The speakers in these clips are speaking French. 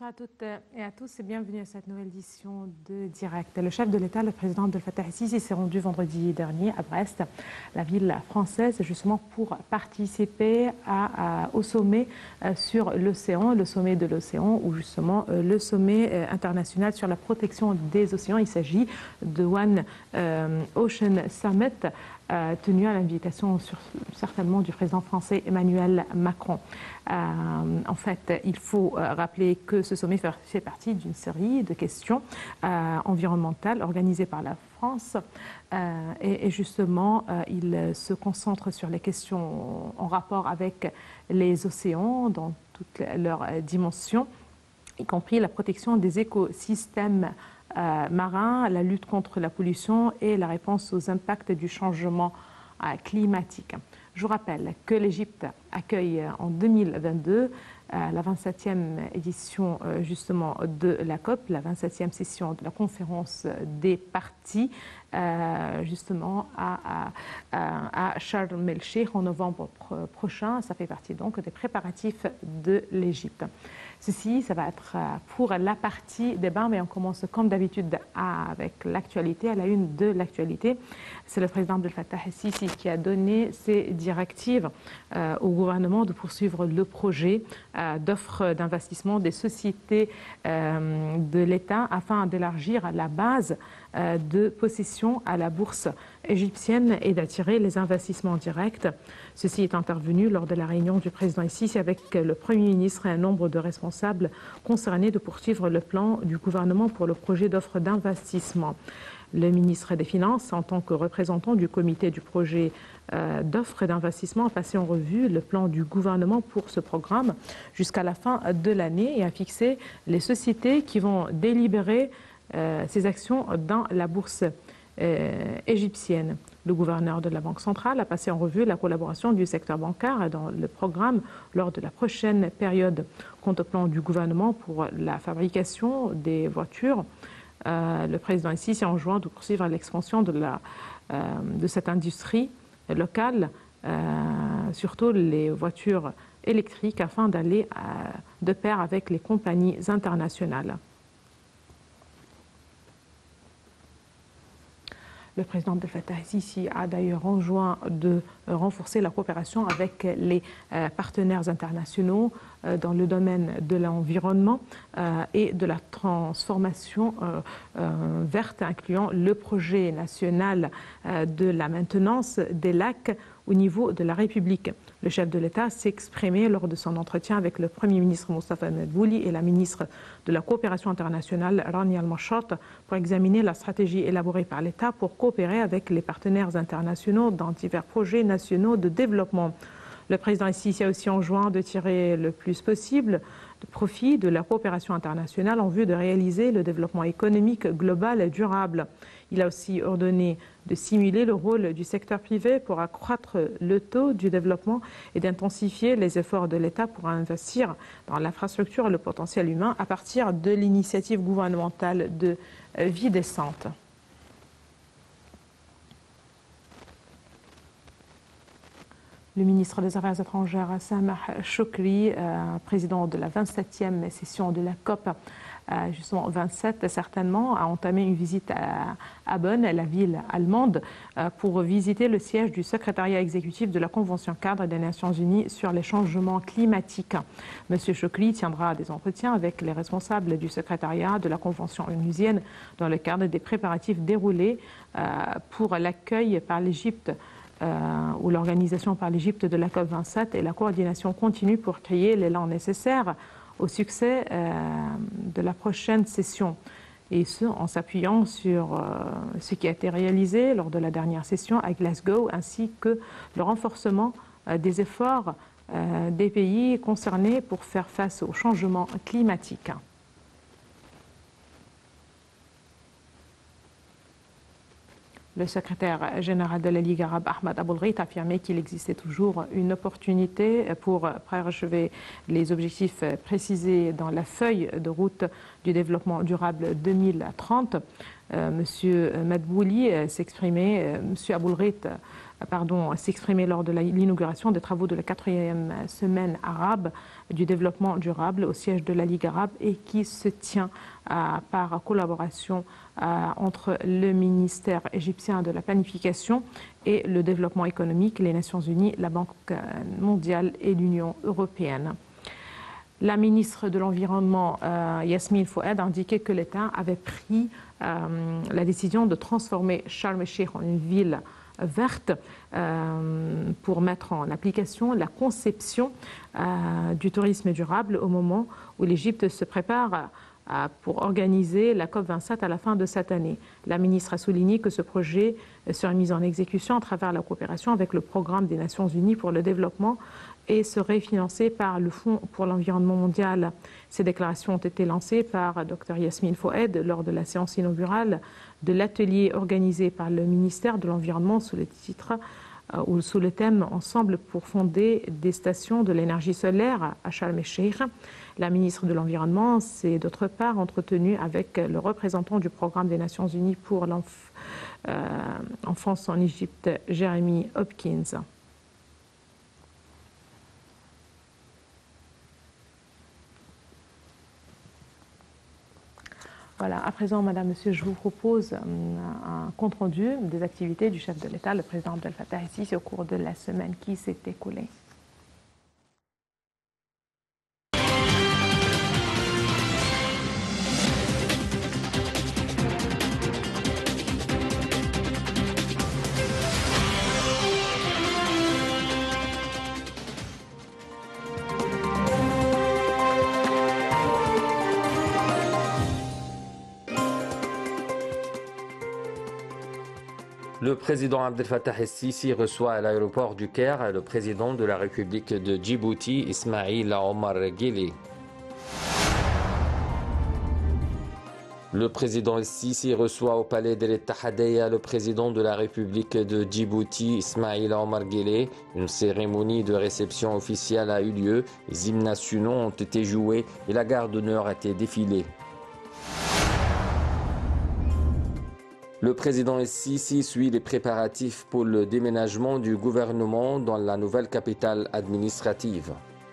Bonsoir à toutes et à tous et bienvenue à cette nouvelle édition de Direct. Le chef de l'État, le président Abdel Fattah el-Sisi, s'est rendu vendredi dernier à Brest, la ville française, justement pour participer au sommet sur l'océan, le sommet de l'océan, ou justement le sommet international sur la protection des océans. Il s'agit de One Ocean Summit, tenu à l'invitation certainement du président français Emmanuel Macron. En fait, il faut rappeler que ce sommet fait partie d'une série de questions environnementales organisées par la France et justement, il se concentre sur les questions en rapport avec les océans dans toutes leurs dimensions, y compris la protection des écosystèmes marins, la lutte contre la pollution et la réponse aux impacts du changement climatique. Je vous rappelle que l'Égypte accueille en 2022 la 27e édition justement de la COP, la 27e session de la conférence des parties justement à Sharm el-Sheikh en novembre prochain. Ça fait partie donc des préparatifs de l'Égypte. Ceci, ça va être pour la partie débat, mais on commence comme d'habitude avec l'actualité. À la une de l'actualité, c'est le président Abdel Fattah el-Sisi qui a donné ses directives au gouvernement de poursuivre le projet d'offre d'investissement des sociétés de l'État afin d'élargir la base de possession à la bourse égyptienne et d'attirer les investissements directs. Ceci est intervenu lors de la réunion du président el-Sisi avec le Premier ministre et un nombre de responsables concernés de poursuivre le plan du gouvernement pour le projet d'offre d'investissement. Le ministre des Finances, en tant que représentant du comité du projet d'offre d'investissement, a passé en revue le plan du gouvernement pour ce programme jusqu'à la fin de l'année et a fixé les sociétés qui vont délibérer ces actions dans la bourse égyptienne. Le gouverneur de la Banque centrale a passé en revue la collaboration du secteur bancaire dans le programme lors de la prochaine période. Quant au plan du gouvernement pour la fabrication des voitures, le président ici s'est enjoint de poursuivre l'expansion de cette industrie locale, surtout les voitures électriques, afin d'aller de pair avec les compagnies internationales. Le président Abdel Fattah el-Sisi a d'ailleurs enjoint de renforcer la coopération avec les partenaires internationaux dans le domaine de l'environnement et de la transformation verte, incluant le projet national de la maintenance des lacs au niveau de la République. Le chef de l'État s'est exprimé lors de son entretien avec le Premier ministre Moustapha Madbouli et la ministre de la Coopération internationale Rania Al-Mashat pour examiner la stratégie élaborée par l'État pour coopérer avec les partenaires internationaux dans divers projets nationaux de développement. Le président el-Sisi a aussi enjoint de tirer le plus possible de profit de la coopération internationale en vue de réaliser le développement économique global et durable. Il a aussi ordonné de stimuler le rôle du secteur privé pour accroître le taux du développement et d'intensifier les efforts de l'État pour investir dans l'infrastructure et le potentiel humain à partir de l'initiative gouvernementale de vie décente. Le ministre des Affaires étrangères, Sameh Shoukry, président de la 27e session de la COP, justement 27 certainement, a entamé une visite à Bonn, la ville allemande, pour visiter le siège du secrétariat exécutif de la Convention cadre des Nations Unies sur les changements climatiques. M. Shoukry tiendra des entretiens avec les responsables du secrétariat de la Convention onusienne dans le cadre des préparatifs déroulés pour l'accueil par l'Égypte ou l'organisation par l'Égypte de la COP27 et la coordination continue pour créer l'élan nécessaire au succès de la prochaine session. Et ce, en s'appuyant sur ce qui a été réalisé lors de la dernière session à Glasgow, ainsi que le renforcement des efforts des pays concernés pour faire face au changement climatique. Le secrétaire général de la Ligue arabe, Ahmed Aboulghait, a affirmé qu'il existait toujours une opportunité pour parachever les objectifs précisés dans la feuille de route du développement durable 2030. Monsieur Madbouli s'exprimait, Monsieur Aboulghait s'exprimer lors de l'inauguration des travaux de la 4e semaine arabe du développement durable au siège de la Ligue arabe et qui se tient par collaboration entre le ministère égyptien de la planification et le développement économique, les Nations Unies, la Banque mondiale et l'Union européenne. La ministre de l'Environnement, Yasmine Fouad, a indiqué que l'État avait pris la décision de transformer Sharm el-Sheikh en une ville verte pour mettre en application la conception du tourisme durable au moment où l'Égypte se prépare pour organiser la COP27 à la fin de cette année. La ministre a souligné que ce projet serait mis en exécution à travers la coopération avec le Programme des Nations Unies pour le développement et serait financé par le Fonds pour l'environnement mondial. Ces déclarations ont été lancées par Dr Yasmine Fouad lors de la séance inaugurale de l'atelier organisé par le ministère de l'Environnement sous le titre ou sous le thème « Ensemble pour fonder des stations de l'énergie solaire à Sharm el-Sheikh ». La ministre de l'Environnement s'est d'autre part entretenue avec le représentant du Programme des Nations Unies pour l'enfance en Égypte, Jeremy Hopkins. Voilà, à présent, Madame, Monsieur, je vous propose un compte-rendu des activités du chef de l'État, le président Abdel Fattah el-Sisi, au cours de la semaine qui s'est écoulée. Le président Abdel Fattah el-Sisi reçoit à l'aéroport du Caire le président de la République de Djibouti, Ismaïl Omar Guelleh. Le président el-Sisi reçoit au palais d'El Ittihadiyya le président de la République de Djibouti, Ismaïl Omar Guelleh. Une cérémonie de réception officielle a eu lieu, les hymnes nationaux ont été joués et la garde d'honneur a été défilée. Le président el-Sisi suit les préparatifs pour le déménagement du gouvernement dans la nouvelle capitale administrative.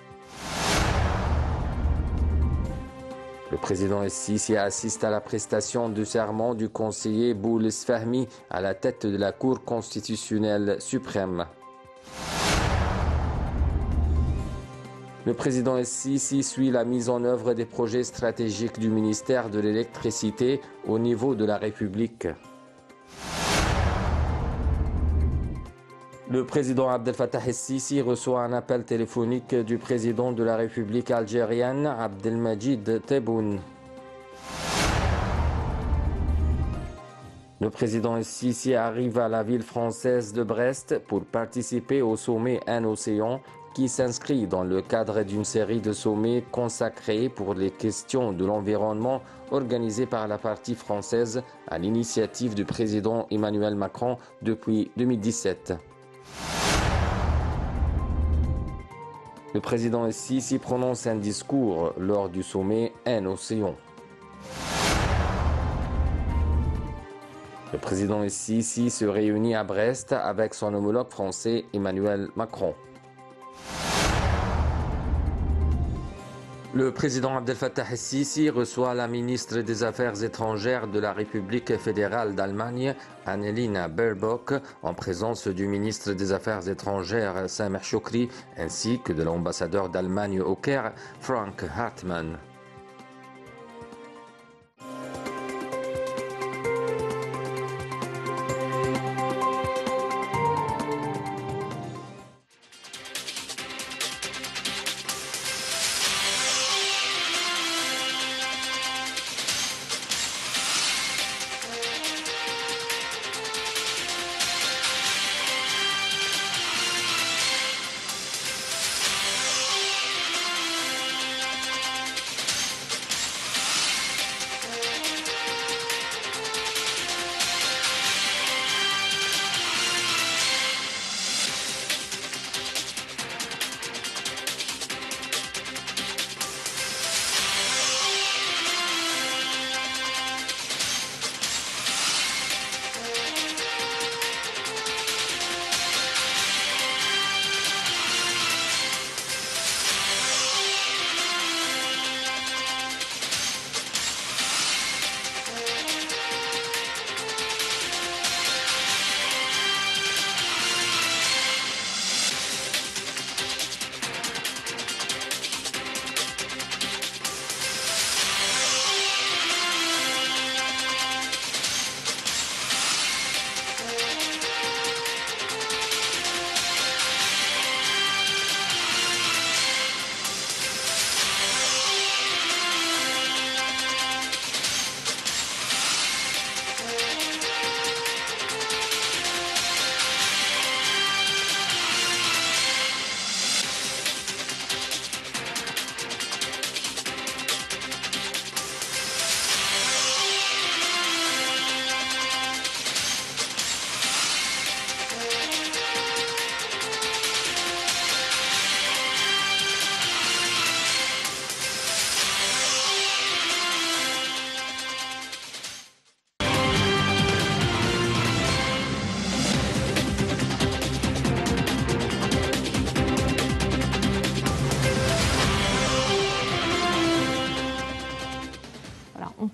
Le président el-Sisi assiste à la prestation du serment du conseiller Boules Fahmi à la tête de la Cour constitutionnelle suprême. Le président el-Sisi suit la mise en œuvre des projets stratégiques du ministère de l'électricité au niveau de la République. Le président Abdel Fattah el-Sisi reçoit un appel téléphonique du président de la République algérienne, Abdelmajid Tebboune. Le président el-Sisi arrive à la ville française de Brest pour participer au sommet Un Océan qui s'inscrit dans le cadre d'une série de sommets consacrés pour les questions de l'environnement organisés par la partie française à l'initiative du président Emmanuel Macron depuis 2017. Le président el-Sisi prononce un discours lors du sommet Un Océan. Le président el-Sisi se réunit à Brest avec son homologue français Emmanuel Macron. Le président Abdel Fattah el-Sisi reçoit la ministre des Affaires étrangères de la République fédérale d'Allemagne, Annalena Baerbock, en présence du ministre des Affaires étrangères Sameh Shoukry, ainsi que de l'ambassadeur d'Allemagne au Caire, Frank Hartmann.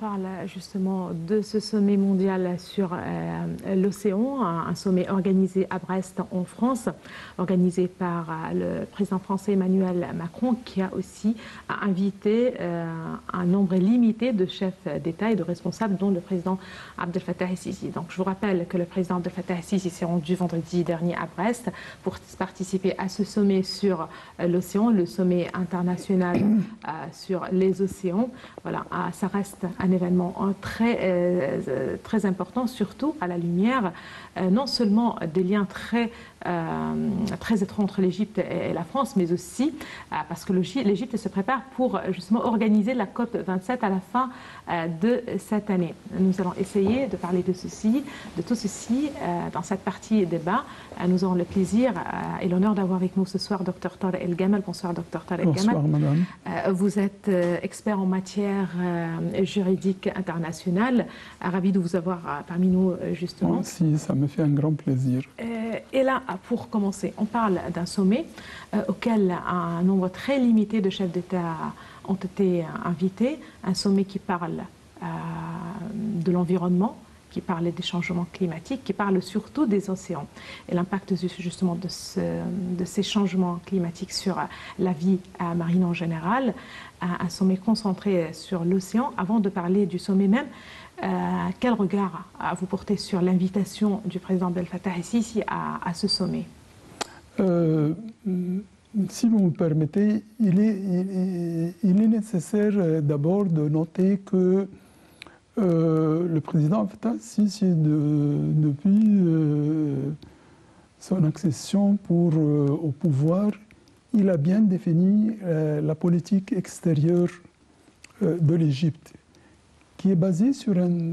parle justement de ce sommet mondial sur l'océan, un sommet organisé à Brest en France, organisé par le président français Emmanuel Macron, qui a aussi invité un nombre limité de chefs d'État et de responsables, dont le président Abdel Fattah el-Sisi. Donc je vous rappelle que le président Abdel Fattah el-Sisi s'est rendu vendredi dernier à Brest pour participer à ce sommet sur l'océan, le sommet international sur les océans. Voilà, ça reste un événement très important, surtout à la lumière non seulement des liens très étroits entre l'Égypte et la France, mais aussi parce que l'Égypte se prépare pour justement organiser la COP27 à la fin de cette année. Nous allons essayer de parler de tout ceci dans cette partie débat. Nous aurons le plaisir et l'honneur d'avoir avec nous ce soir Dr Tarek El Gamal. Bonsoir Dr Tarek El Gamal. Bonsoir madame. Vous êtes expert en matière juridique internationale. Ravi de vous avoir parmi nous justement. Moi aussi, ça me fait un grand plaisir. Et là, pour commencer, on parle d'un sommet auquel un nombre très limité de chefs d'État ont été invités, un sommet qui parle de l'environnement, qui parle des changements climatiques, qui parle surtout des océans et l'impact justement de ces changements climatiques sur la vie marine en général, un sommet concentré sur l'océan. Avant de parler du sommet même, quel regard vous portez sur l'invitation du président Abdel Fattah el-Sisi à ce sommet? Si vous me permettez, il est nécessaire d'abord de noter que le président Fattah el-Sisi, depuis son accession au pouvoir, il a bien défini la politique extérieure de l'Égypte, qui est basée sur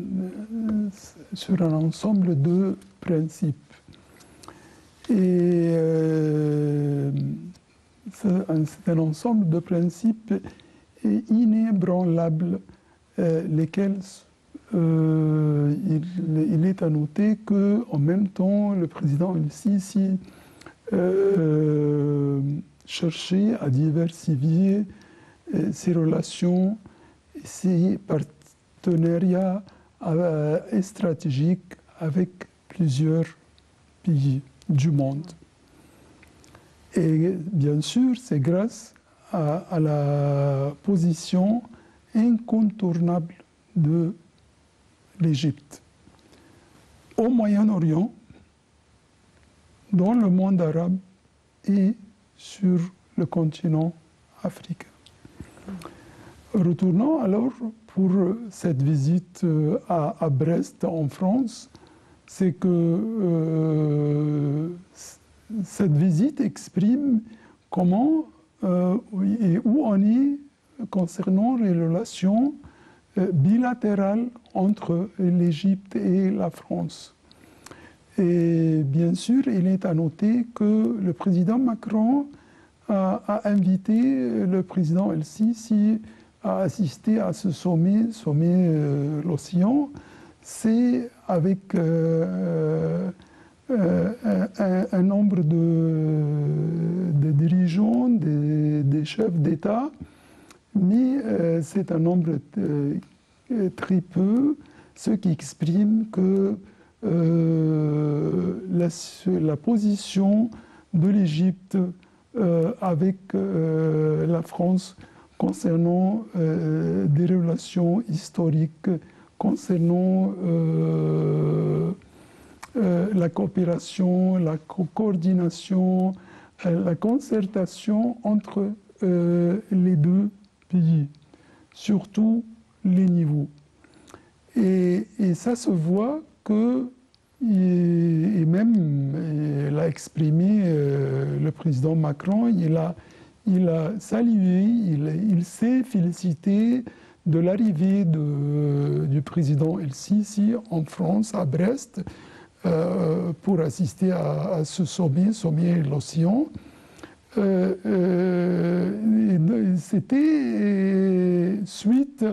un ensemble de principes. Et c'est un ensemble de principes inébranlables, lesquels il est à noter qu'en même temps, le président el-Sisi cherchait à diversifier ses relations et ses partenariats stratégiques avec plusieurs pays du monde. Et bien sûr, c'est grâce à la position incontournable de l'Égypte au Moyen-Orient, dans le monde arabe et sur le continent africain. Retournons alors pour cette visite à Brest en France, c'est que cette visite exprime comment et où on est concernant les relations bilatérales entre l'Égypte et la France. Et bien sûr, il est à noter que le président Macron a invité le président el-Sisi à assister à ce sommet l'Océan. C'est avec un nombre de dirigeants, des chefs d'État, mais c'est un nombre très peu, ce qui exprime que la position de l'Égypte avec la France concernant des relations historiques, concernant la coopération, la coordination, la concertation entre les deux pays, surtout les niveaux. Et ça se voit que, et même l'a exprimé le président Macron, il a salué, il s'est félicité de l'arrivée du président el-Sisi en France, à Brest, pour assister à ce sommet l'Océan. C'était suite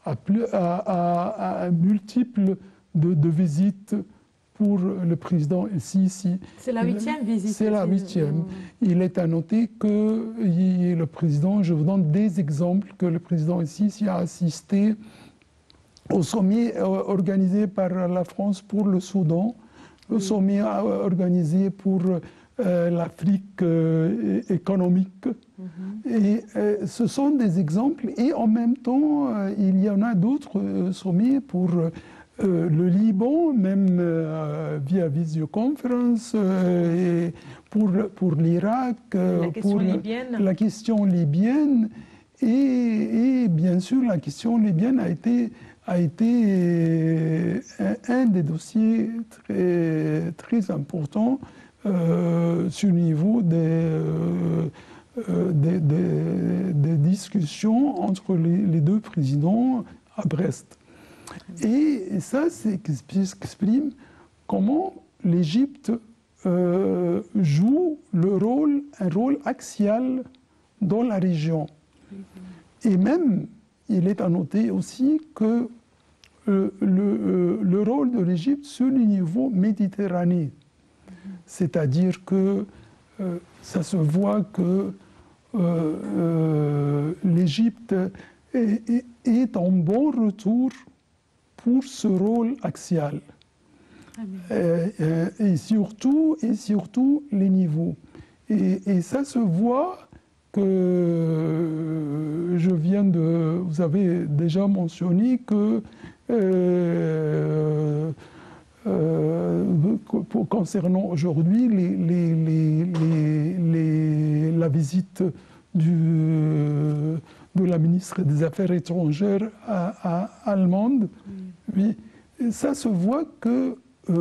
à multiples de visites pour le président el-Sisi. C'est la 8e visite. C'est la 8e. Il est à noter que le président, je vous donne des exemples, que le président el-Sisi a assisté au sommet organisé par la France pour le Soudan, le sommet organisé pour l'Afrique économique. Et ce sont des exemples. Et en même temps, il y en a d'autres sommets pour le Liban, même via visioconférence, et pour l'Irak, pour la question libyenne. Et bien sûr, la question libyenne a été un des dossiers très importants sur le niveau des discussions entre les deux présidents à Brest. Et ça, c'est exprime comment l'Égypte joue un rôle axial dans la région. Et même, il est à noter aussi que le rôle de l'Égypte sur le niveau méditerranéen, c'est-à-dire que ça se voit que l'Égypte est en bon retour pour ce rôle axial. Et surtout les niveaux. Et ça se voit que vous avez déjà mentionné que concernant aujourd'hui la visite de la ministre des Affaires étrangères allemande, oui, ça se voit que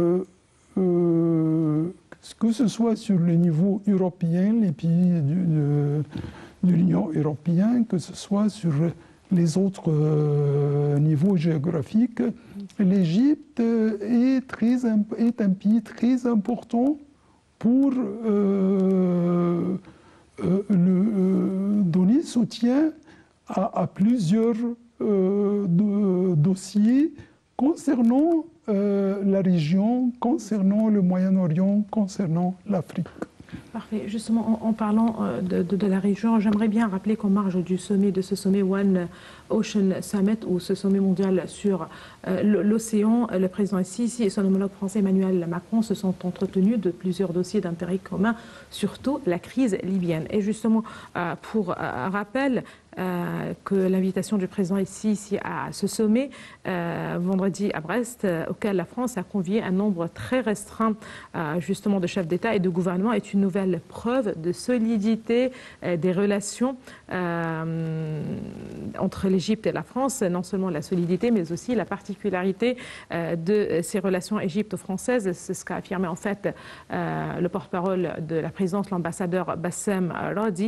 ce soit sur le niveau européen, les pays de l'Union européenne, que ce soit sur les autres niveaux géographiques, l'Égypte est un pays très important pour donner soutien à plusieurs dossiers concernant la région, concernant le Moyen-Orient, concernant l'Afrique. Parfait. Justement, en parlant de la région, j'aimerais bien rappeler qu'en marge de ce sommet One Ocean Summit, ou ce sommet mondial sur l'océan, le président Sisi et son homologue français Emmanuel Macron se sont entretenus de plusieurs dossiers d'intérêt commun, surtout la crise libyenne. Et justement, pour rappel, que l'invitation du président Sisi à ce sommet vendredi à Brest, auquel la France a convié un nombre très restreint justement de chefs d'État et de gouvernement, est une nouvelle preuve de solidité des relations entre l'Égypte et la France. Non seulement la solidité, mais aussi la particularité de ces relations égypto-françaises. C'est ce qu'a affirmé en fait le porte-parole de la présidence, l'ambassadeur Bassem Radi,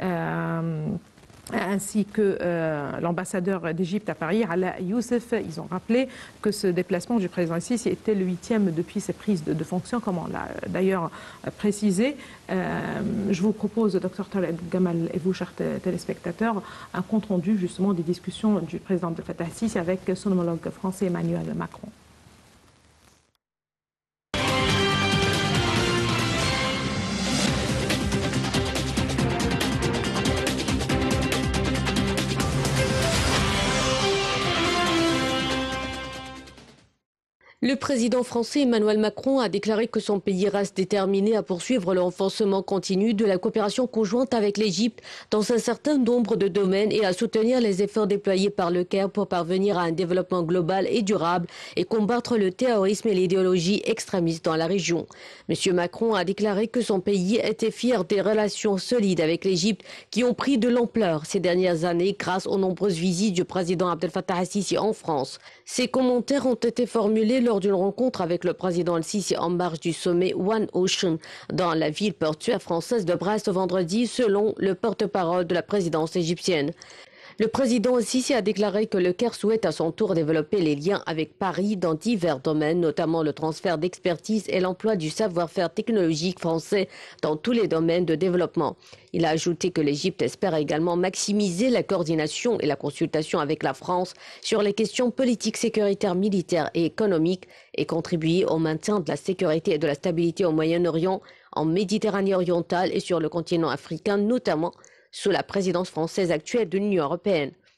ainsi que l'ambassadeur d'Égypte à Paris, Ala Youssef. Ils ont rappelé que ce déplacement du président Sisi était le 8e depuis ses prises de fonction, comme on l'a d'ailleurs précisé. Je vous propose, Dr Taleb Gamal et vous, chers téléspectateurs, un compte-rendu justement des discussions du président Abdel Fattah Sisi avec son homologue français Emmanuel Macron. Le président français Emmanuel Macron a déclaré que son pays reste déterminé à poursuivre le renforcement continu de la coopération conjointe avec l'Égypte dans un certain nombre de domaines et à soutenir les efforts déployés par le Caire pour parvenir à un développement global et durable et combattre le terrorisme et l'idéologie extrémiste dans la région. M. Macron a déclaré que son pays était fier des relations solides avec l'Égypte qui ont pris de l'ampleur ces dernières années grâce aux nombreuses visites du président Abdel Fattah al-Sisi en France. Ces commentaires ont été formulés lors d'une rencontre avec le président al-Sisi en marge du sommet One Ocean dans la ville portuaire française de Brest vendredi, selon le porte-parole de la présidence égyptienne. Le président al-Sisi a déclaré que le Caire souhaite à son tour développer les liens avec Paris dans divers domaines, notamment le transfert d'expertise et l'emploi du savoir-faire technologique français dans tous les domaines de développement. Il a ajouté que l'Égypte espère également maximiser la coordination et la consultation avec la France sur les questions politiques, sécuritaires, militaires et économiques et contribuer au maintien de la sécurité et de la stabilité au Moyen-Orient, en Méditerranée orientale et sur le continent africain, notamment sous la présidence française actuelle de l'Union européenne.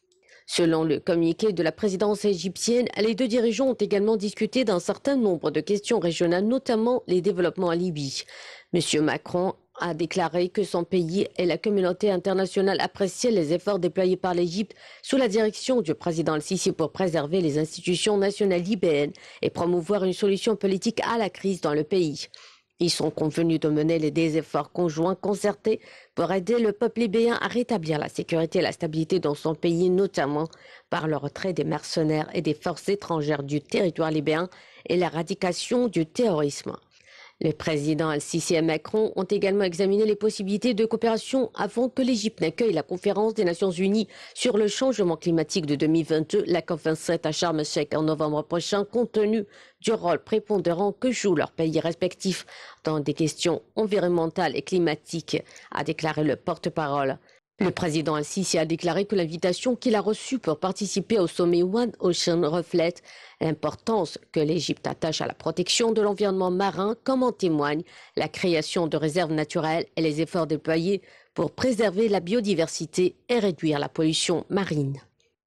Selon le communiqué de la présidence égyptienne, les deux dirigeants ont également discuté d'un certain nombre de questions régionales, notamment les développements en Libye. M. Macron a déclaré que son pays et la communauté internationale appréciaient les efforts déployés par l'Égypte sous la direction du président Al-Sisi pour préserver les institutions nationales libyennes et promouvoir une solution politique à la crise dans le pays. Ils sont convenus de mener des efforts conjoints concertés pour aider le peuple libyen à rétablir la sécurité et la stabilité dans son pays, notamment par le retrait des mercenaires et des forces étrangères du territoire libyen et l'éradication du terrorisme. Les présidents Al-Sisi et Macron ont également examiné les possibilités de coopération avant que l'Égypte n'accueille la conférence des Nations Unies sur le changement climatique de 2022, la COP27 à Sharm el-Sheikh en novembre prochain, compte tenu du rôle prépondérant que jouent leurs pays respectifs dans des questions environnementales et climatiques, a déclaré le porte-parole. Le président Al-Sisi a déclaré que l'invitation qu'il a reçue pour participer au sommet One Ocean reflète l'importance que l'Égypte attache à la protection de l'environnement marin, comme en témoigne la création de réserves naturelles et les efforts déployés pour préserver la biodiversité et réduire la pollution marine.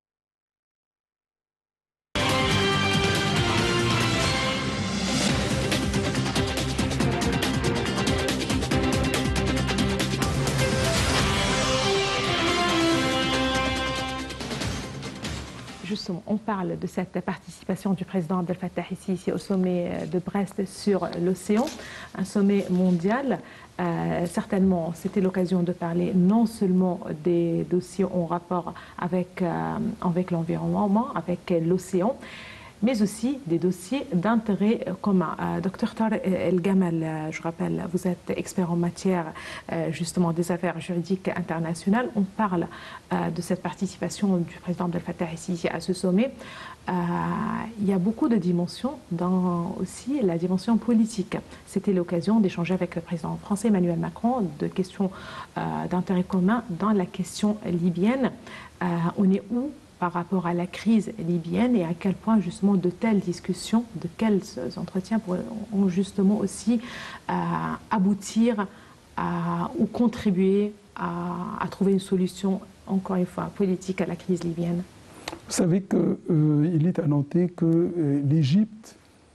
Justement, on parle de cette participation du président Abdel Fattah ici au sommet de Brest sur l'océan, un sommet mondial. Certainement, c'était l'occasion de parler non seulement des dossiers en rapport avec l'environnement, avec l'océan, mais aussi des dossiers d'intérêt commun. Dr Tarek El Gamal, je rappelle, vous êtes expert en matière justement des affaires juridiques internationales. On parle de cette participation du président Abdel Fattah ici à ce sommet. Il y a beaucoup de dimensions dans aussi la dimension politique. C'était l'occasion d'échanger avec le président français Emmanuel Macron de questions d'intérêt commun dans la question libyenne. On est où par rapport à la crise libyenne et à quel point justement de telles discussions, de quels entretiens pourront justement aussi aboutir ou contribuer à trouver une solution, encore une fois, politique à la crise libyenne? Vous savez qu'il est à noter que l'Égypte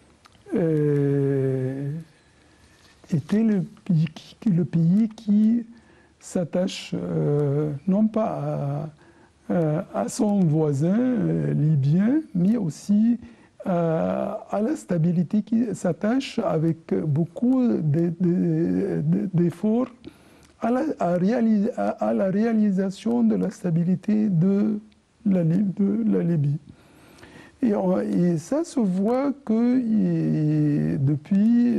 était le pays qui s'attache non pas à son voisin libyen, mais aussi à la stabilité qui s'attache avec beaucoup d'efforts à la réalisation de la stabilité de la Libye. Et ça se voit que depuis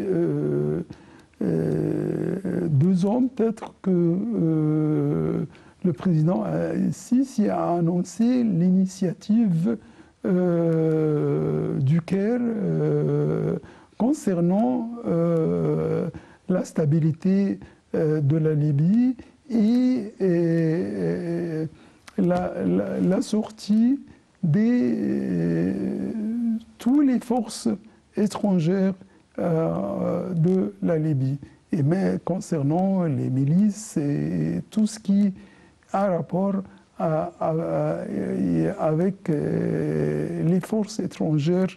2 ans, peut-être que le président Sisi a annoncé l'initiative du Caire concernant la stabilité de la Libye et la sortie de toutes les forces étrangères de la Libye. Et mais concernant les milices et tout ce qui a rapport avec les forces étrangères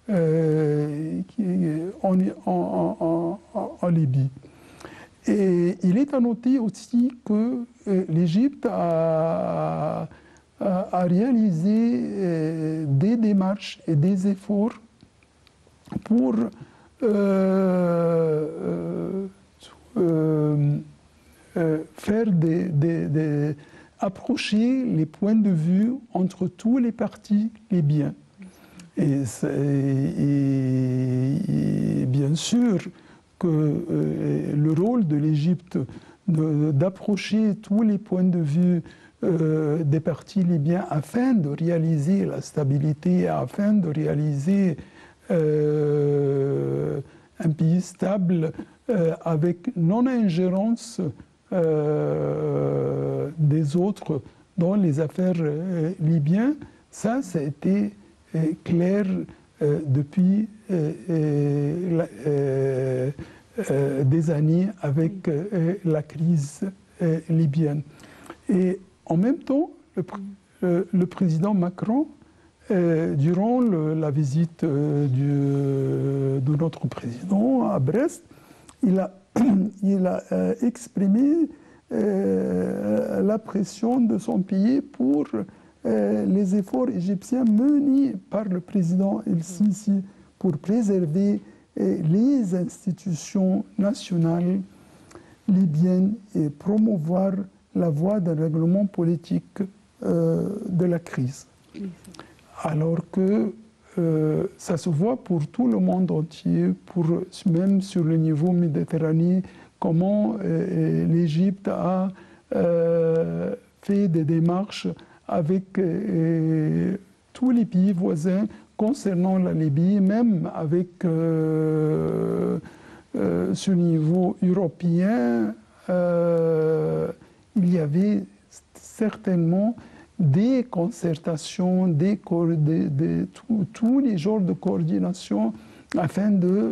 en Libye. Et il est à noter aussi que l'Égypte a réalisé des démarches et des efforts pour faire approcher les points de vue entre tous les partis libyens. Et bien sûr que le rôle de l'Égypte d'approcher tous les points de vue des partis libyens afin de réaliser la stabilité, afin de réaliser un pays stable avec non-ingérence des autres dans les affaires libyennes, ça a été clair depuis des années avec la crise libyenne. Et en même temps, le président Macron, durant la visite de notre président à Brest, il a exprimé la pression de son pays pour les efforts égyptiens menés par le président El-Sisi pour préserver les institutions nationales libyennes et promouvoir la voie d'un règlement politique de la crise. Alors que ça se voit pour tout le monde entier, même sur le niveau méditerranéen, comment l'Égypte a fait des démarches avec tous les pays voisins concernant la Libye, même avec ce niveau européen, il y avait certainement des concertations, tous les genres de coordination afin de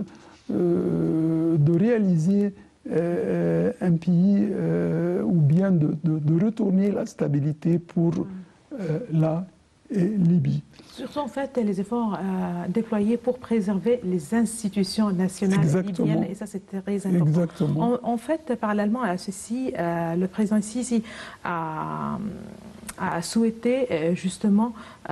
réaliser un pays ou bien de retourner la stabilité pour la Libye. Surtout, en fait, les efforts déployés pour préserver les institutions nationales libyennes, et ça, c'est très important. Exactement. En fait, parallèlement à ceci, le président Sisi a souhaité justement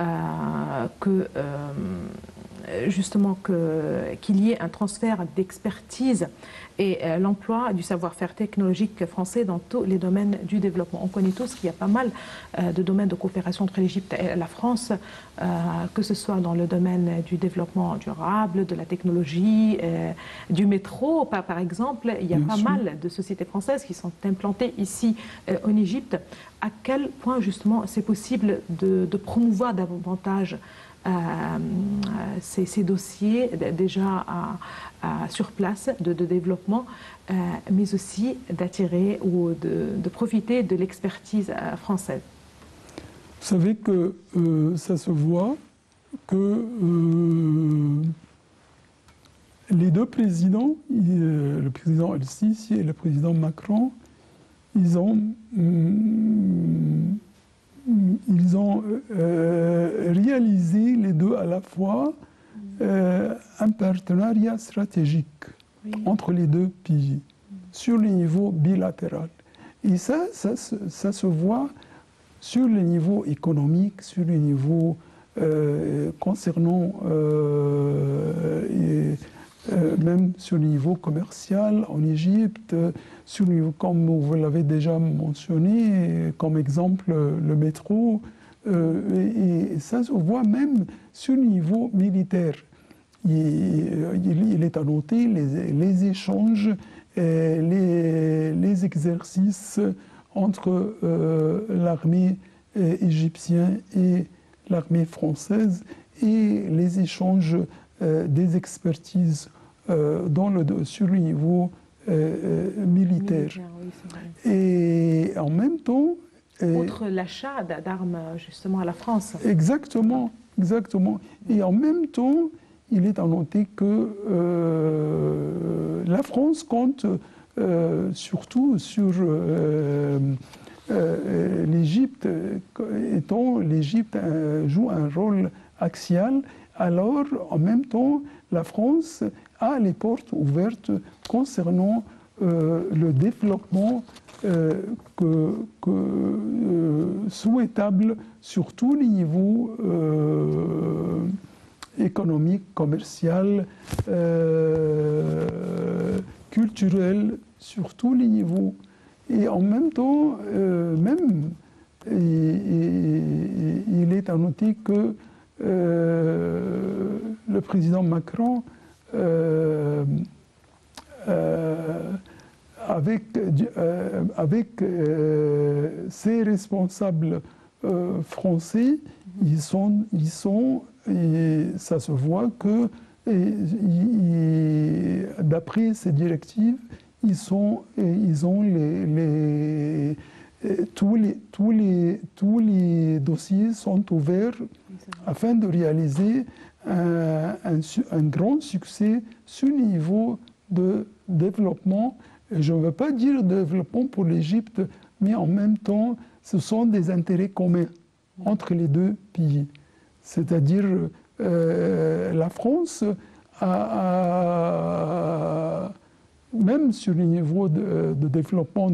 qu'il y ait un transfert d'expertise et l'emploi du savoir-faire technologique français dans tous les domaines du développement. On connaît tous qu'il y a pas mal de domaines de coopération entre l'Égypte et la France, que ce soit dans le domaine du développement durable, de la technologie, du métro, par exemple. Il y a pas mal de sociétés françaises qui sont implantées ici en Égypte. À quel point, justement, c'est possible de promouvoir davantage ces dossiers déjà sur place de développement, mais aussi d'attirer ou de profiter de l'expertise française? Vous savez que ça se voit que les deux présidents, le président El-Sisi et le président Macron, ils ont réalisé les deux à la fois un partenariat stratégique entre les deux pays sur le niveau bilatéral. Et ça se voit sur le niveau économique, sur le niveau concernant même sur le niveau commercial en Égypte, sur le niveau, comme vous l'avez déjà mentionné, comme exemple le métro, et ça se voit même sur le niveau militaire. Il est à noter les échanges, les exercices entre l'armée égyptienne et l'armée française et les échanges des expertises sur le niveau militaire. Oui, et en même temps... Outre l'achat d'armes justement à la France. Exactement, exactement. Et en même temps, il est à noter que la France compte surtout sur l'Égypte, étant l'Égypte joue un rôle axial. Alors, en même temps, la France a les portes ouvertes concernant le développement souhaitable sur tous les niveaux économique, commercial, culturel, sur tous les niveaux. Et en même temps, il est à noter que le président Macron, avec ses responsables français, ils sont et ça se voit que d'après ces directives, tous les dossiers sont ouverts afin de réaliser un grand succès sur le niveau de développement. Je ne veux pas dire développement pour l'Égypte, mais en même temps, ce sont des intérêts communs. entre les deux pays. C'est-à-dire, la France même sur le niveau de développement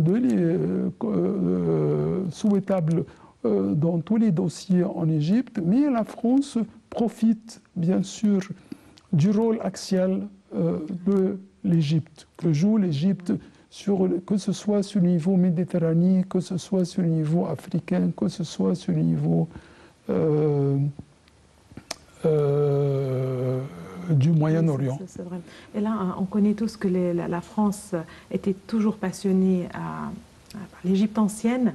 souhaitable dans tous les dossiers en Égypte, mais la France profite bien sûr du rôle axial de l'Égypte, que joue l'Égypte, que ce soit sur le niveau méditerranéen, que ce soit sur le niveau africain, que ce soit sur le niveau du Moyen-Orient. C'est vrai. Et là, on connaît tous que la France était toujours passionnée par l'Égypte ancienne,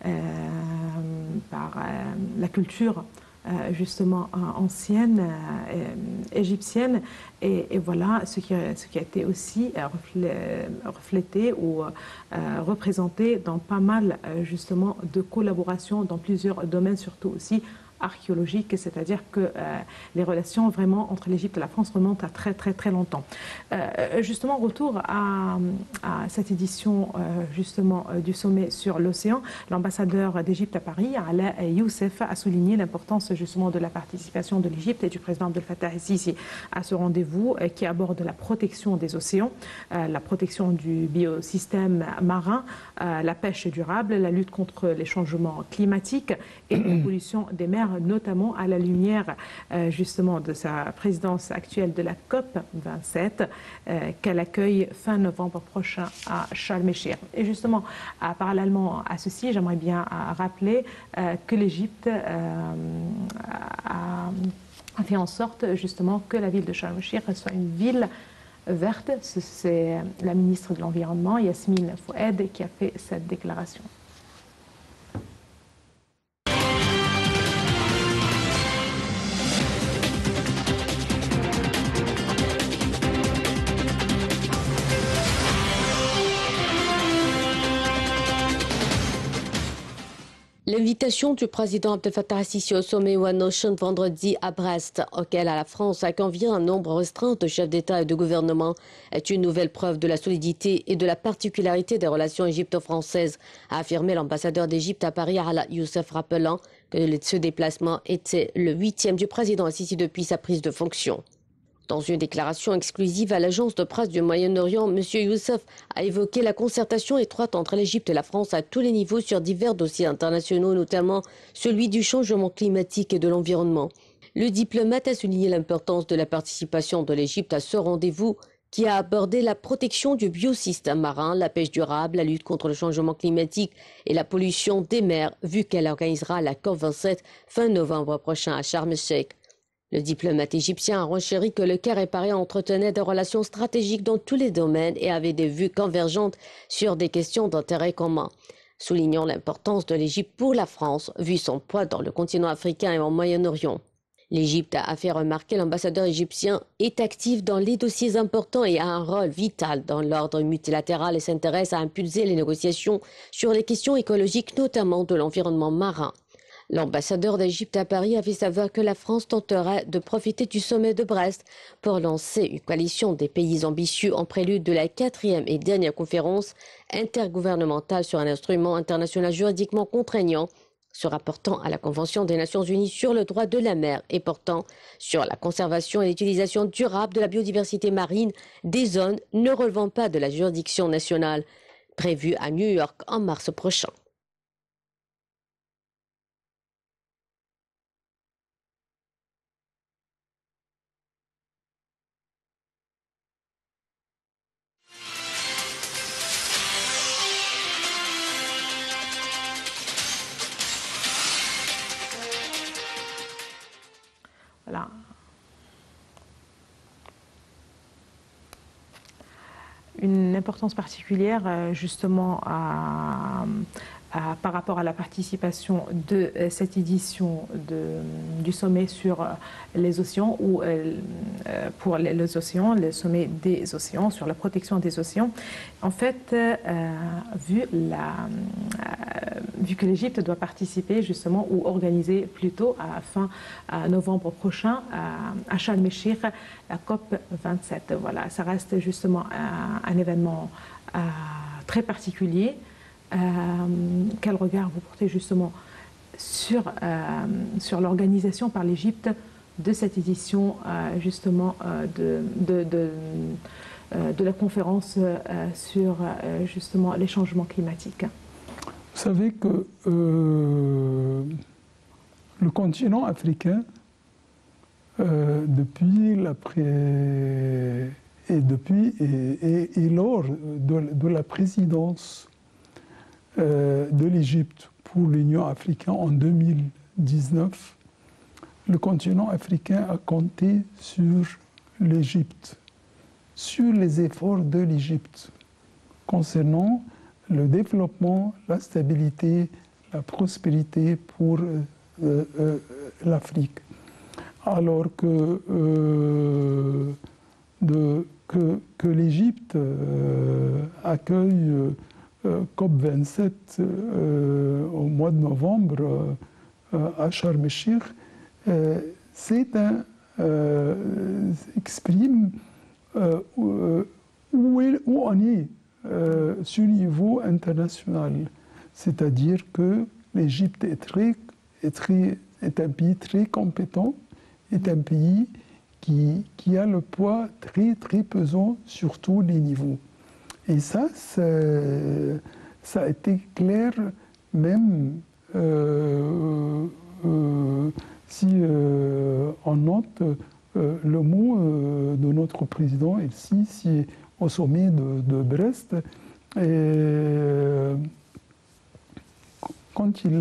par la culture justement ancienne égyptienne, et voilà ce qui a été aussi reflété ou représenté dans pas mal justement de collaborations dans plusieurs domaines, surtout aussi archéologique, c'est-à-dire que les relations vraiment entre l'Égypte et la France remontent à très très très longtemps. Justement, retour à cette édition justement du sommet sur l'océan, l'ambassadeur d'Égypte à Paris, Ala Youssef, a souligné l'importance justement de la participation de l'Égypte et du président Abdel Fattah el-Sisi à ce rendez-vous qui aborde la protection des océans, la protection du biosystème marin, la pêche durable, la lutte contre les changements climatiques et la pollution des mers, notamment à la lumière justement de sa présidence actuelle de la COP 27 qu'elle accueille fin novembre prochain à Sharm el-Sheikh. Et justement, parallèlement à ceci, j'aimerais bien rappeler que l'Égypte a fait en sorte justement que la ville de Sharm el-Sheikh soit une ville verte. C'est la ministre de l'Environnement, Yasmine Foued, qui a fait cette déclaration. L'invitation du président Abdel Fattah el-Sisi au sommet One Ocean vendredi à Brest, auquel la France a convié un nombre restreint de chefs d'État et de gouvernement, est une nouvelle preuve de la solidité et de la particularité des relations égypto-françaises, a affirmé l'ambassadeur d'Égypte à Paris, Ala Youssef, rappelant que ce déplacement était le 8e du président el-Sisi depuis sa prise de fonction. Dans une déclaration exclusive à l'agence de presse du Moyen-Orient, M. Youssef a évoqué la concertation étroite entre l'Égypte et la France à tous les niveaux sur divers dossiers internationaux, notamment celui du changement climatique et de l'environnement. Le diplomate a souligné l'importance de la participation de l'Égypte à ce rendez-vous qui a abordé la protection du biosystème marin, la pêche durable, la lutte contre le changement climatique et la pollution des mers, vu qu'elle organisera la COP27 fin novembre prochain à Sharm el-Sheikh. Le diplomate égyptien a renchéri que le Caire et Paris entretenaient des relations stratégiques dans tous les domaines et avaient des vues convergentes sur des questions d'intérêt commun. Soulignant l'importance de l'Égypte pour la France, vu son poids dans le continent africain et au Moyen-Orient. L'Égypte a fait remarquer l'ambassadeur égyptien est actif dans les dossiers importants et a un rôle vital dans l'ordre multilatéral et s'intéresse à impulser les négociations sur les questions écologiques, notamment de l'environnement marin. L'ambassadeur d'Égypte à Paris a fait savoir que la France tenterait de profiter du sommet de Brest pour lancer une coalition des pays ambitieux en prélude de la 4e et dernière conférence intergouvernementale sur un instrument international juridiquement contraignant se rapportant à la Convention des Nations Unies sur le droit de la mer et portant sur la conservation et l'utilisation durable de la biodiversité marine des zones ne relevant pas de la juridiction nationale, prévue à New York en mars prochain. Voilà. Une importance particulière justement par rapport à la participation de cette édition du sommet sur les océans ou pour les océans, le sommet des océans, sur la protection des océans. En fait, vu que l'Égypte doit participer justement ou organiser plutôt à fin novembre prochain à Sharm el-Sheikh la COP 27. Voilà, ça reste justement un événement très particulier. Quel regard vous portez justement sur l'organisation par l'Égypte de cette édition justement de la conférence sur justement les changements climatiques. Vous savez que le continent africain, depuis lors de la présidence de l'Égypte pour l'Union africaine en 2019, le continent africain a compté sur l'Égypte, sur les efforts de l'Égypte concernant le développement, la stabilité, la prospérité pour l'Afrique. Alors que l'Égypte accueille COP27 au mois de novembre à Sharm el-Sheikh, exprime où on est sur le niveau international. C'est-à-dire que l'Égypte est un pays très compétent, est un pays qui a le poids très, très pesant sur tous les niveaux. Et ça a été clair même si on note le mot de notre président ici au sommet de Brest. Quand il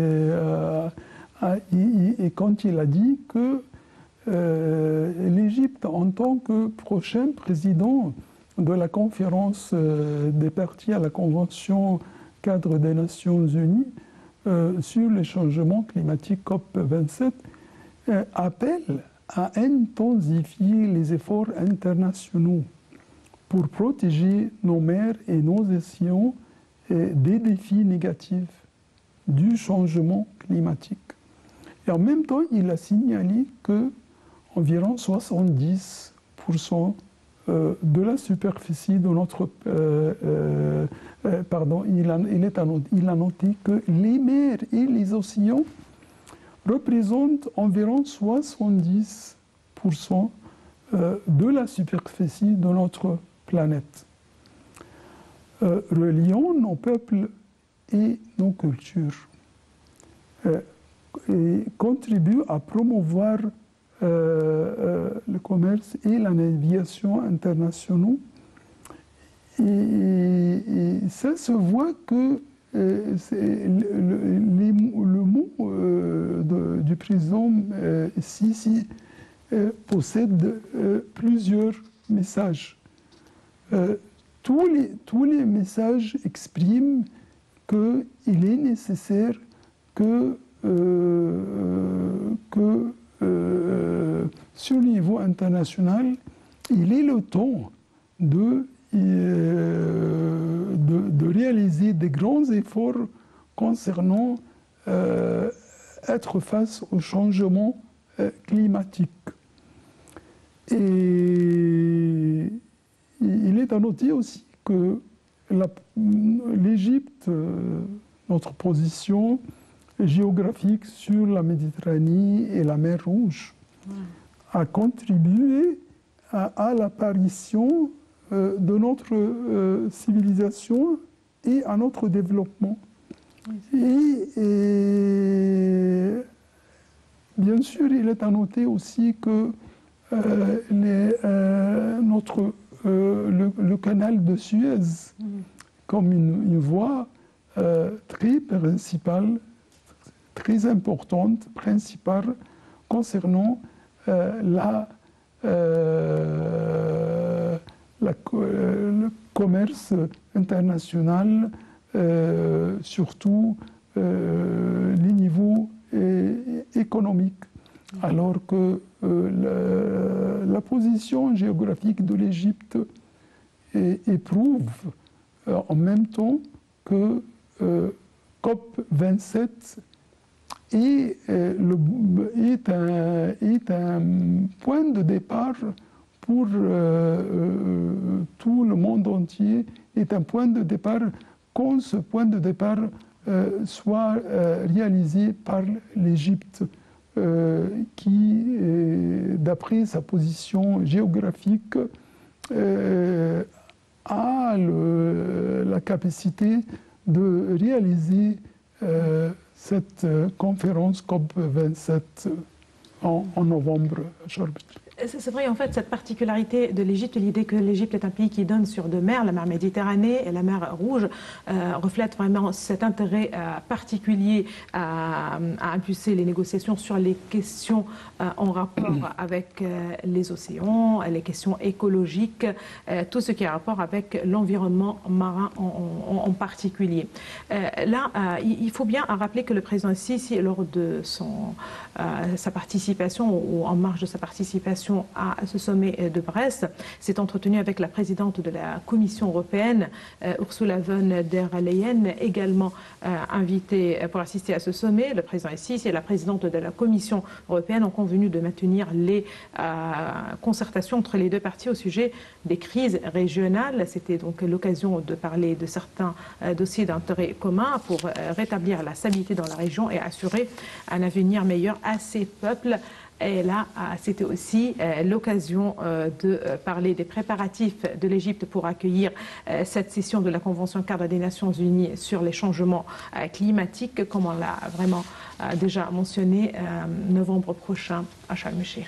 a dit que l'Égypte, en tant que prochain président de la conférence des parties à la Convention cadre des Nations Unies sur les changements climatiques COP27, appelle à intensifier les efforts internationaux pour protéger nos mers et nos océans des défis négatifs du changement climatique. Et en même temps, il a signalé que environ 70% de la superficie de notre... il a noté que les mers et les océans représentent environ 70% de la superficie de notre planète, reliant nos peuples et nos cultures, et contribuent à promouvoir le commerce et la navigation internationaux. Et ça se voit que le mot du président Sisi possède plusieurs messages. Tous les messages expriment qu'il est nécessaire que sur le niveau international, il est le temps de réaliser des grands efforts concernant être face au changement climatique. Et il est à noter aussi que l'Égypte, notre position géographique sur la Méditerranée et la mer Rouge, a contribué à l'apparition de notre civilisation et à notre développement. Et bien sûr, il est à noter aussi que le canal de Suez, comme une voie très principale, très importante, principale, concernant le commerce international, surtout les niveaux économiques, alors que la position géographique de l'Égypte éprouve en même temps que COP27 est un point de départ pour tout le monde entier, est un point de départ quand ce point de départ soit réalisé par l'Égypte, qui, d'après sa position géographique, a la capacité de réaliser cette conférence COP27 en novembre à Sharm el-Sheikh. C'est vrai, en fait, cette particularité de l'Égypte, l'idée que l'Égypte est un pays qui donne sur deux mers, la mer Méditerranée et la mer Rouge, reflète vraiment cet intérêt particulier à impulser les négociations sur les questions en rapport avec les océans, les questions écologiques, tout ce qui a rapport avec l'environnement marin en particulier. Là, il faut bien rappeler que le président Sisi, lors de sa participation ou en marge de sa participation à ce sommet de Brest, s'est entretenu avec la présidente de la Commission européenne, Ursula von der Leyen, également invitée pour assister à ce sommet. Le président Sisi et la présidente de la Commission européenne ont convenu de maintenir les concertations entre les deux parties au sujet des crises régionales. C'était donc l'occasion de parler de certains dossiers d'intérêt commun pour rétablir la stabilité dans la région et assurer un avenir meilleur à ces peuples. Et là, c'était aussi l'occasion de parler des préparatifs de l'Égypte pour accueillir cette session de la Convention cadre des Nations Unies sur les changements climatiques, comme on l'a vraiment déjà mentionné, novembre prochain à Sharm el-Sheikh.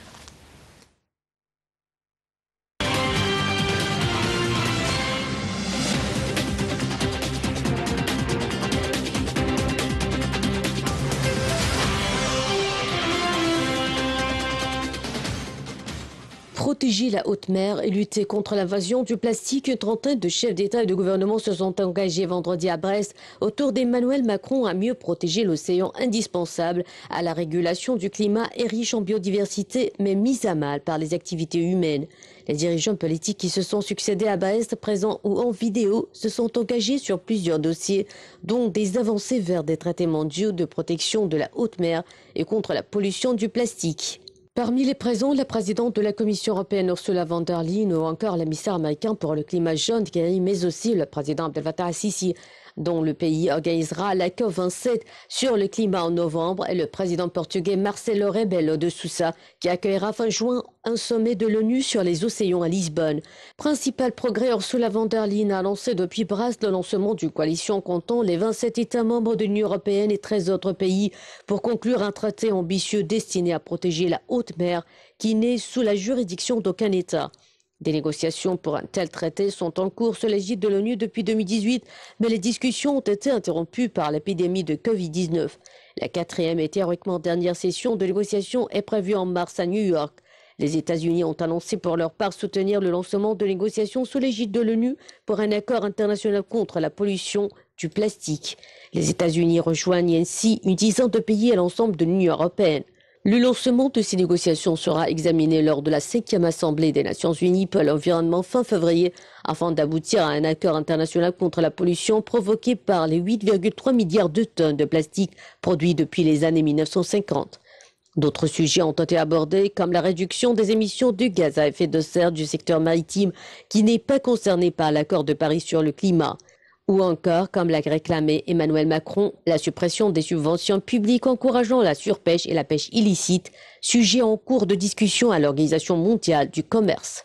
Protéger la haute mer et lutter contre l'invasion du plastique, une trentaine de chefs d'État et de gouvernement se sont engagés vendredi à Brest autour d'Emmanuel Macron à mieux protéger l'océan indispensable à la régulation du climat et riche en biodiversité, mais mis à mal par les activités humaines. Les dirigeants politiques qui se sont succédés à Brest, présents ou en vidéo, se sont engagés sur plusieurs dossiers, dont des avancées vers des traités mondiaux de protection de la haute mer et contre la pollution du plastique. Parmi les présents, la présidente de la Commission européenne Ursula von der Leyen ou encore l'émissaire américain pour le climat John Kerry, mais aussi le président Abdel Fattah al-Sisi, dont le pays organisera la COP27 sur le climat en novembre, et le président portugais Marcelo Rebelo de Sousa, qui accueillera fin juin un sommet de l'ONU sur les océans à Lisbonne. Principal progrès, Ursula von der Leyen a lancé depuis Brest le lancement d'une coalition comptant les 27 États membres de l'Union européenne et 13 autres pays pour conclure un traité ambitieux destiné à protéger la haute mer qui n'est sous la juridiction d'aucun État. Des négociations pour un tel traité sont en cours sous l'égide de l'ONU depuis 2018, mais les discussions ont été interrompues par l'épidémie de Covid-19. La quatrième et théoriquement dernière session de négociation est prévue en mars à New York. Les États-Unis ont annoncé pour leur part soutenir le lancement de négociations sous l'égide de l'ONU pour un accord international contre la pollution du plastique. Les États-Unis rejoignent ainsi une dizaine de pays à l'ensemble de l'Union européenne. Le lancement de ces négociations sera examiné lors de la 5e Assemblée des Nations Unies pour l'environnement fin février afin d'aboutir à un accord international contre la pollution provoquée par les 8,3 milliards de tonnes de plastique produits depuis les années 1950. D'autres sujets ont été abordés comme la réduction des émissions de gaz à effet de serre du secteur maritime qui n'est pas concerné par l'accord de Paris sur le climat. Ou encore, comme l'a réclamé Emmanuel Macron, la suppression des subventions publiques encourageant la surpêche et la pêche illicite, sujet en cours de discussion à l'Organisation mondiale du commerce.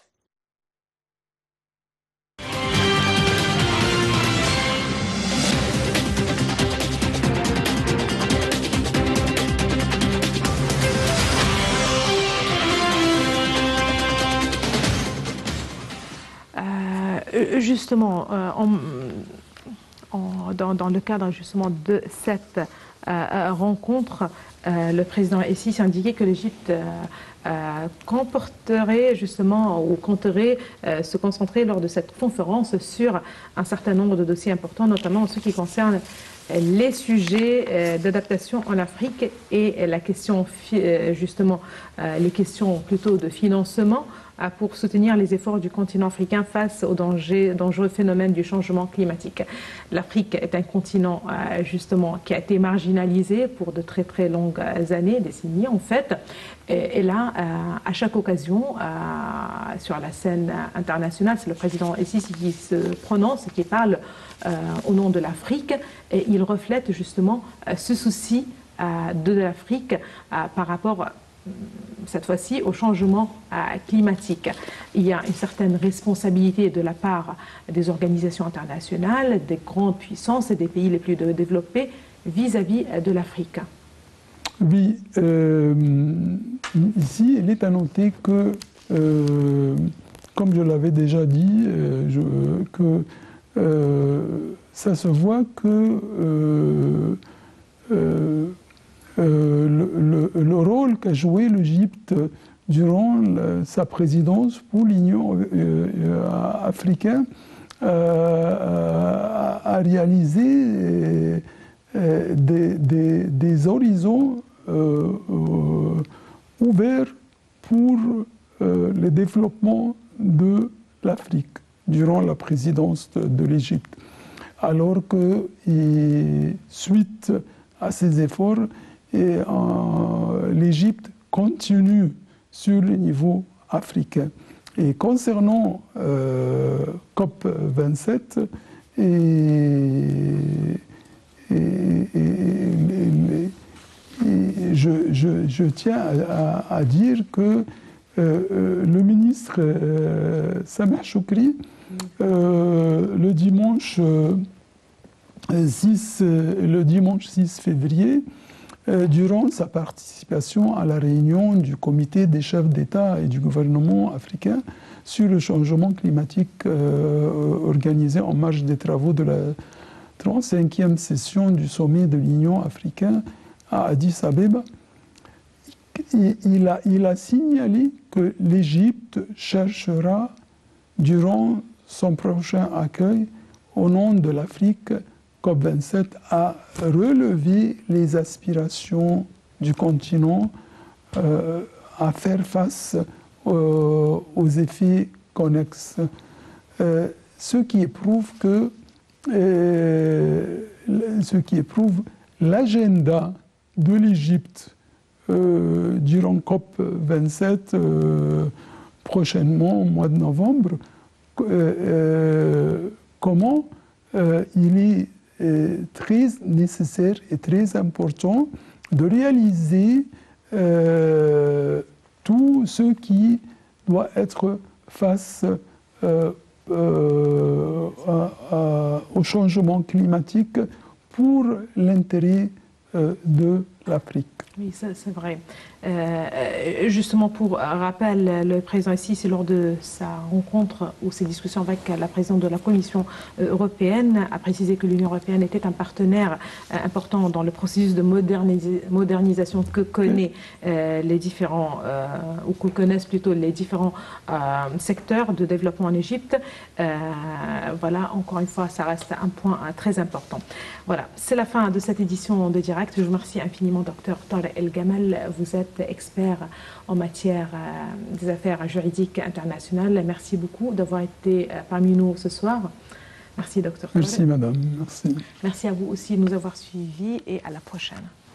Justement, dans le cadre justement de cette rencontre, le président Sisi a indiqué que l'Égypte comporterait justement ou compterait se concentrer lors de cette conférence sur un certain nombre de dossiers importants, notamment en ce qui concerne les sujets d'adaptation en Afrique et la question justement les questions plutôt de financement pour soutenir les efforts du continent africain face aux dangereux phénomènes du changement climatique. L'Afrique est un continent justement qui a été marginalisé pour de très très longues années, décennies en fait. Et là, à chaque occasion, sur la scène internationale, c'est le président Sisi qui se prononce et qui parle au nom de l'Afrique, et il reflète justement ce souci de l'Afrique par rapport, cette fois-ci, au changement climatique. Il y a une certaine responsabilité de la part des organisations internationales, des grandes puissances et des pays les plus développés vis-à-vis de l'Afrique. Oui, ici, il est à noter que, comme je l'avais déjà dit, ça se voit que le rôle qu'a joué l'Égypte durant sa présidence pour l'Union africaine a réalisé des horizons ouverts pour le développement de l'Afrique durant la présidence de l'Égypte. Alors que, suite à ces efforts, l'Égypte continue sur le niveau africain. Et concernant COP27, je tiens à dire que le ministre Sameh Choukri, le dimanche 6 février, durant sa participation à la réunion du comité des chefs d'État et du gouvernement africain sur le changement climatique organisé en marge des travaux de la 35e session du sommet de l'Union africaine à Addis Abeba, il a signalé que l'Égypte cherchera, durant son prochain accueil au nom de l'Afrique, COP27, à relever les aspirations du continent à faire face aux effets connexes. Ce qui éprouve l'agenda de l'Égypte durant COP27 prochainement au mois de novembre, comment il est très nécessaire et très important de réaliser tout ce qui doit être face au changement climatique pour l'intérêt de l'Afrique. Oui, c'est vrai. Justement, pour rappel, le président ici, lors de sa rencontre ou ses discussions avec la présidente de la Commission européenne, a précisé que l'Union européenne était un partenaire important dans le processus de modernisation que connaît les différents, ou que connaissent plutôt les différents secteurs de développement en Égypte. Voilà, encore une fois, ça reste un point très important. Voilà, c'est la fin de cette édition de Direct. Je vous remercie infiniment, Dr Tarek El Gamal. Vous êtes expert en matière des affaires juridiques internationales. Merci beaucoup d'avoir été parmi nous ce soir. Merci, Dr Tarek. Merci, madame. Merci. Merci à vous aussi de nous avoir suivis et à la prochaine.